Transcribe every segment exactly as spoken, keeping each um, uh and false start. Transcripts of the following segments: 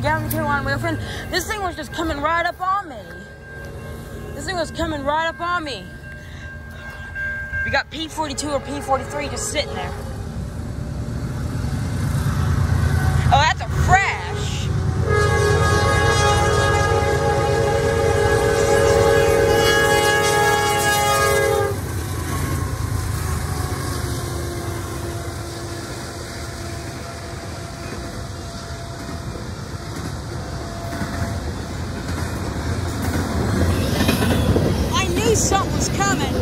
Gavin Carolina Wheelfin. This thing was just coming right up on me. This thing was coming right up on me. We got P forty-two or P forty-three just sitting there. Oh, that's a fresh. I knew something was coming.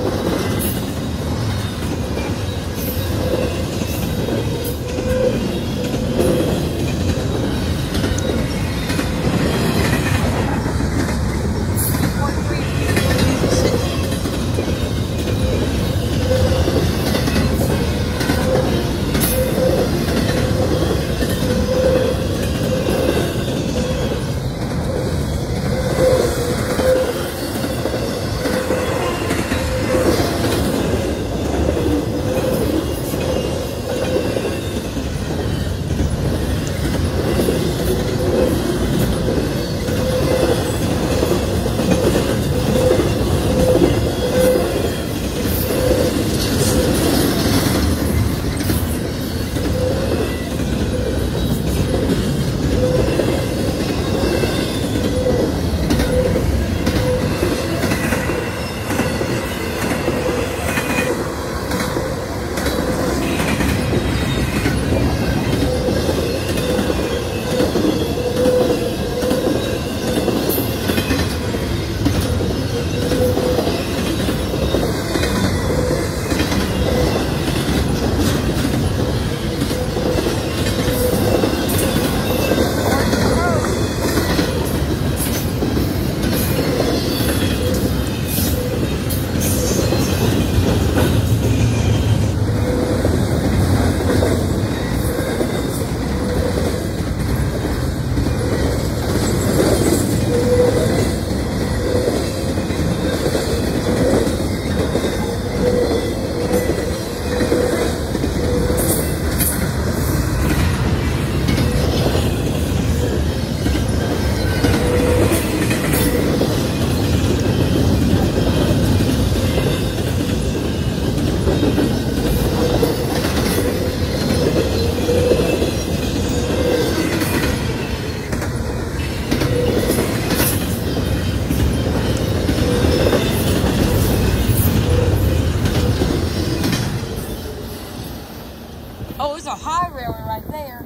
Oh, there's a high railer right there.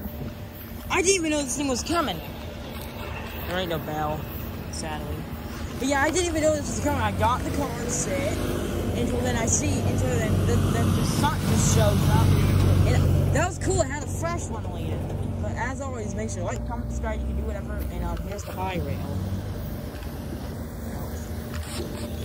I didn't even know this thing was coming. There ain't no bell, sadly. But yeah, I didn't even know this was coming. I got the car to sit until then I see, until then, then, then the sun just shows up. And that was cool. It had a fresh one later. But as always, make sure to like, comment, subscribe. You can do whatever. And um, here's the high rail.